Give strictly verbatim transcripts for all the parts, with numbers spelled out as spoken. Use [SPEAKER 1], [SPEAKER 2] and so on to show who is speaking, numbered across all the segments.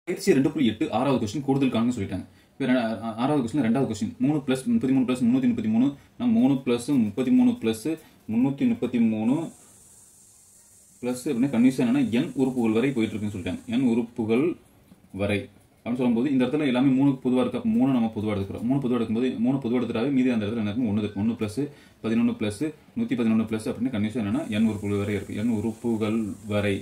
[SPEAKER 1] பயிற்சி ரெண்டு புள்ளி எட்டு ஆறாவது கொஸ்டின் கூடுதல் காணுங்க சொல்லிட்டாங்க. இப்போ ஆறாவது கொஸ்டின் ரெண்டாவது கொஸ்டின் மூணு பிளஸ் முப்பத்தி மூணு பிளஸ் முன்னூத்தி முப்பத்தி மூணு நான் மூணு பிளஸ் முப்பத்தி மூணு பிளஸ் முன்னூத்தி முப்பத்தி மூணு பிளஸ் அப்படின்னா கன்விஷன் என்னன்னா என் உறுப்புகள் வரை போயிட்டு இருக்குன்னு சொல்லிட்டாங்க. என் உறுப்புகள் வரை அப்படின்னு சொல்லும்போது இந்த இடத்துல எல்லாமே மூணு பொதுவாக இருக்கு. அப்போ மூணு நம்ம பொதுவாக எடுக்கிறோம். மூணு பொதுவாக எடுக்கும்போது மூணு பொதுவாக எடுத்துட்டாவே மீதி அந்த இடத்துல என்ன ஒன்று ஒன்று பிளஸ் பதினொன்று பிளஸ் நூற்றி பதினொன்று பிளஸ் அப்படின்னு கன்விஷன் என்னன்னா என் உறுப்புகள் வரை இருக்கு. என் உறுப்புகள் வரை.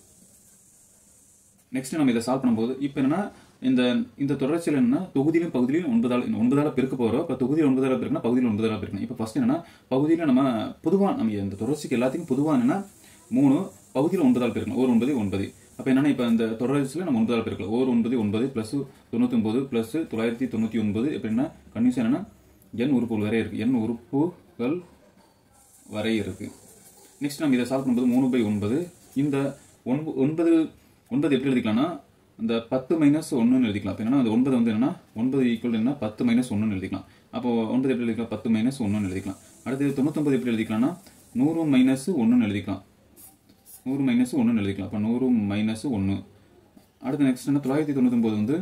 [SPEAKER 1] நெக்ஸ்ட் நம்ம இதை சால்வ் பண்ணும்போது இப்போ என்னன்னா இந்த இந்த தொடர்ச்சியில் என்ன தொகுதியிலும் பகுதியிலும் ஒன்பதால் ஒன்பதால பெருக்க போறோம். இப்போ தொகுதியில் ஒன்பதால பெருக்கணும், பகுதியில் ஒன்பதால பெருக்கணும். இப்போ ஃபர்ஸ்ட் என்னன்னா பகுதியில் நம்ம பொதுவாக நம்ம இந்த தொடர்ச்சிக்கு எல்லாத்துக்கும் பொதுவாக என்னன்னா மூணு பகுதியில் ஒன்பதால் பெருக்கணும். ஒரு ஒன்பது ஒன்பது. அப்போ என்னன்னா இப்போ இந்த தொடர்ச்சியில் நம்ம ஒன்பதால் பெருக்கலாம். ஒரு ஒன்பது ஒன்பது பிளஸ் தொண்ணூத்தி ஒன்பது பிளஸ் தொள்ளாயிரத்தி தொண்ணூத்தி ஒன்பது எப்படின்னா கன்விஷன் என்னன்னா என் உறுப்புகள் வரை இருக்கு. என் உறுப்புகள் வரை இருக்கு. நெக்ஸ்ட் நம்ம இதை சால்வ் பண்ணும்போது மூணு பை ஒன்பது. இந்த ஒன்பது ஒன்பது எப்படி எழுதிக்கலாம்னா இந்த பத்து மைனஸ் ஒன்னு எழுதிக்கலாம். அப்போ என்னன்னா அந்த ஒன்பது வந்து என்னன்னா ஒன்பது ஈக்குவல் என்ன பத்து மைனஸ் ஒன்னு எழுதிக்கலாம். அப்போ ஒன்பது எப்படி எழுதிக்கலாம் பத்து மைனஸ் ஒன்னு எழுதிக்கலாம். அடுத்து தொண்ணூத்தொன்பது எப்படி எழுதிக்கலாம்னா நூறு மைனஸ் ஒன்னு எழுதிக்கலாம். நூறு மைனஸ் ஒன்னு எழுதிக்கலாம். அப்போ நூறு மைனஸ் ஒன்னு. அடுத்து நெக்ஸ்ட் என்ன தொள்ளாயிரத்தி தொண்ணூத்தி ஒன்பது வந்து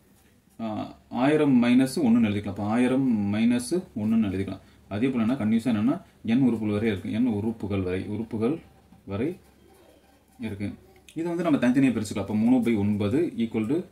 [SPEAKER 1] ஆயிரம் மைனஸ் ஒன்னு எழுதிக்கலாம். அப்போ ஆயிரம் மைனஸ் ஒன்னு எழுதிக்கலாம். அதே போல என்ன கன்விஷன் என்னன்னா என் உறுப்புகள் வரை இருக்கு. என் உறுப்புகள் வரை உறுப்புகள் வரை இருக்கு. இது வந்து நம்ம தனித்தனியாக பிரிச்சுக்கலாம். அப்போ மூணு பை ஒன்பது ஈக்குவல் டு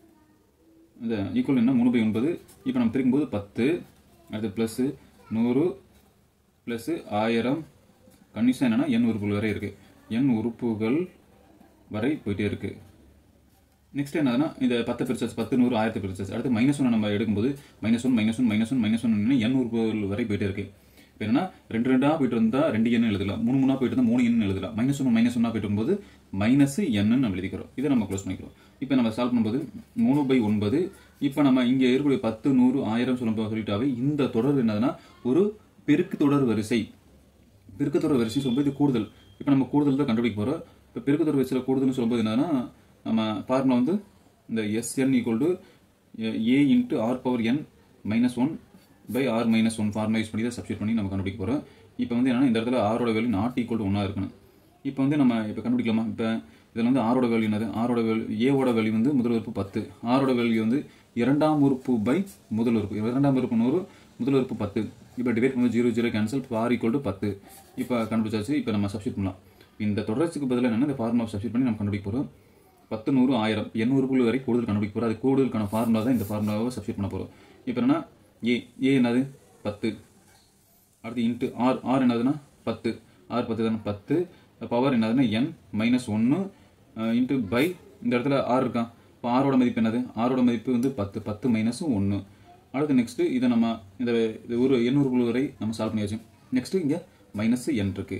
[SPEAKER 1] இந்த ஈக்குவல் என்ன மூணு பை ஒன்பது. இப்போ நம்ம பிரிக்கும்போது பத்து. அடுத்து பிளஸ் நூறு பிளஸ் ஆயிரம். கண்டிஷன் என்னன்னா என் உறுப்புகள் வரை இருக்கு. என் உறுப்புகள் வரை போயிட்டே இருக்கு. நெக்ஸ்ட் என்னதுன்னா இந்த பத்து பிரிச்சாச்சு, பத்து நூறு ஆயிரத்து பிரிச்சாச்சு. அடுத்து மைனஸ் ஒன் நம்ம எடுக்கும்போது minus one minus one minus one minus one n உறுப்புகள் வரை போயிட்டே இருக்கு. இப்போ என்னன்னா ரெண்டு ரெண்டா போயிட்டு இருந்தா ரெண்டு எண்ணு எழுதலாம். மூணு மூணா போயிட்டு இருந்தா மூணு எண்ணு எழுதலாம். மைனஸ் ஒன் மைனஸ் ஒன்னா போயிட்டு இருக்கும்போது மைனஸ் என்னு நம்ம எழுதிக்கிறோம். இதை நம்ம க்ளோஸ் பண்ணிக்கிறோம். இப்போ நம்ம சால்வ் பண்ணும்போது மூணு பை ஒன்பது. இப்போ நம்ம இங்க இருக்கக்கூடிய பத்து நூறு ஆயிரம் சொல்லும் சொல்லிட்டாவே இந்த தொடர் என்னதுன்னா ஒரு பெருக்கு தொடர் வரிசை. பெருக்கு தொடர் வரிசை சொல்லும்போது இது கூடுதல். இப்போ நம்ம கூடுதல் தான் கண்டுபிடிக்க போறோம். இப்போ பெருக்கு தொடர் வரிசையில் கூடுதல்னு சொல்லும்போது என்னன்னா நம்ம ஃபார்முலா வந்து இந்த S n equal to a into r power n minus one by r minus one formula use பண்ணி தான் சப்ஸ்டிட் பண்ணி நம்ம கண்டுபிடிக்க போறோம். இப்போ வந்து என்னன்னா இந்த இடத்துல ஆரோட வேல்யூ நாட் ஈக்குவல் டு ஒன்னா இருக்கணும். இப்போ வந்து நம்ம இப்போ கண்டுபிடிக்கலாமா? இப்போ இதில் வந்து ஆரோட வேல்யூ என்னது? ஆரோட வேல்யூ ஏவோட வேல்யூ வந்து முதல் உறுப்பு பத்து. ஆரோட வேல்யூ வந்து இரண்டாம் உறுப்பு பை முதல் உறுப்பு. இரண்டாம் உறுப்பு நூறு, முதல் உறுப்பு பத்து. இப்போ டிவைட் பண்ணும்போது zero zero cancel, r equal to பத்து. இப்போ கண்டுபிடிச்சாச்சு. இப்போ நம்ம சப்ஸ்டிட் பண்ணலாம். இந்த தொடர்ச்சிக்கு பதிலாக என்னன்னா இந்த ஃபார்முலா சப்ஸ்டிட் பண்ணி நம்ம கண்டுபிடிக்க போறோம். பத்து நூறு ஆயிரம் என் உறுப்புகள் வரை கூடுதல் கண்டுபிடிக்க போறோம். அது கூடுதலுக்கான ஃபார்முலா தான் இந்த ஃபார்முலாவை சப்ஸ்டிட் பண்ண போறோம். இப்போ என்னன்னா ஏ ஏ என்னது பத்து. அடுத்து இன்ட்டு ஆர் ஆர் என்னதுன்னா பத்து. ஆர் பத்து தானே பத்து. பவர் என்னதுன்னா என் மைனஸ் ஒன்று இன்ட்டு பை இந்த இடத்துல ஆர் இருக்கான். இப்போ ஆரோட மதிப்பு என்னது? ஆரோட மதிப்பு வந்து பத்து. பத்து மைனஸ் ஒன்று. அடுத்து நெக்ஸ்ட் இதை நம்ம இந்த ஒரு எண்ணூறு குழு வரை நம்ம சால்வ் பண்ணி வச்சோம். நெக்ஸ்ட் இங்கே மைனஸ் என் இருக்கு.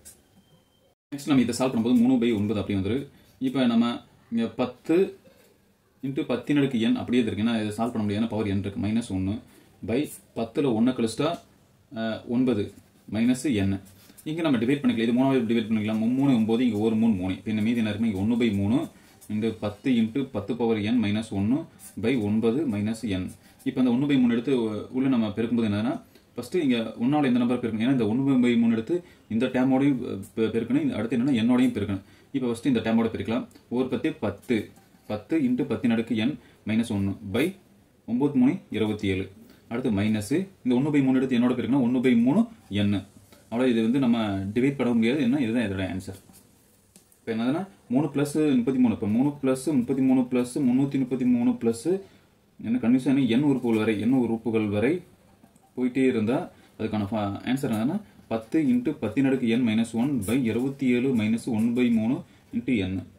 [SPEAKER 1] நெக்ஸ்ட் நம்ம இதை சால்வ் பண்ணும்போது மூணு பை ஒன்பது அப்படி வந்துரு. இப்போ நம்ம இங்கே பத்து இன்ட்டு பத்தின் அடுக்கு என் அப்படியே இருக்கு. ஏன்னா இதை சால்வ் பண்ண முடியாது. பவர் என் இருக்கு. மைனஸ் ஒன்று பை பத்தில் ஒன்றை கழிச்சிட்டா ஒன்பது மைனஸ் என். இங்கே நம்ம டிவைட் பண்ணிக்கலாம். இது மூணாவது டிவைட் பண்ணிக்கலாம். மூணு ஒன்பது இங்கே ஒரு மூணு மூணு. இப்போ இந்த மீதி என்ன இருக்குன்னா இங்கே ஒன்று பை மூணு இந்த பத்து இன்ட்டு பத்து பவர் என் மைனஸ் ஒன்று பை ஒன்பது மைனஸ் என். இப்போ இந்த ஒன்று பை மூணு எடுத்து உள்ள நம்ம பெருக்கும்போது என்னன்னா ஃபர்ஸ்ட் இங்கே ஒன்னால எந்த நம்பர் பெருக்கணும்? ஏன்னா இந்த ஒன்று பை மூணு எடுத்து இந்த டேமோடையும் பெருக்கணும். அடுத்து என்னன்னா என்னோடையும் பெருக்கணும். இப்போ ஃபர்ஸ்ட் இந்த டேமோட பெருக்கலாம். ஒரு பத்து பத்து. பத்து இன்ட்டு பத்தின் அடுக்கு என் மைனஸ் ஒன்று பை ஒன்பது மூணு இருபத்தி ஏழு. அடுத்து மைனஸ் இந்த ஒன்று பை மூணு எடுத்து என்னோட பெருக்கணும். ஒன்று பை மூணு என். அவ்வளோ இது வந்து நம்ம டிவைட் பண்ண முடியாது. என்ன இதுதான் இதோட ஆன்சர். இப்போ என்னதுன்னா மூணு பிளஸ் முப்பத்தி மூணு. இப்போ மூணு பிளஸ் முப்பத்தி மூணு பிளஸ் முந்நூற்றி முப்பத்தி மூணு பிளஸ் என்ன கண்டிஷன் என் உறுப்புகள் வரை என் உறுப்புகள் வரை போயிட்டே இருந்தால் அதுக்கான ஆன்சர் என்னன்னா பத்து இன்ட்டு பத்தின் அடுக்கு என் மைனஸ் ஒன் பை இருபத்தி ஏழு மைனஸ் ஒன் பை மூணு இன்ட்டு என்.